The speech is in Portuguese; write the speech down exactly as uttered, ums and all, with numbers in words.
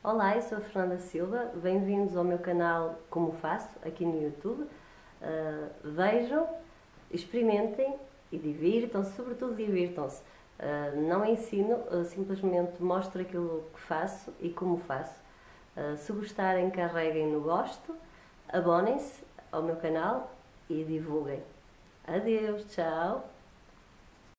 Olá, eu sou a Fernanda Silva, bem-vindos ao meu canal Como Faço, aqui no YouTube. Uh, vejam, experimentem e divirtam-se, sobretudo divirtam-se. Uh, não ensino, uh, simplesmente mostro aquilo que faço e como faço. Uh, se gostarem, carreguem no gosto, abonem-se ao meu canal e divulguem. Adeus, tchau!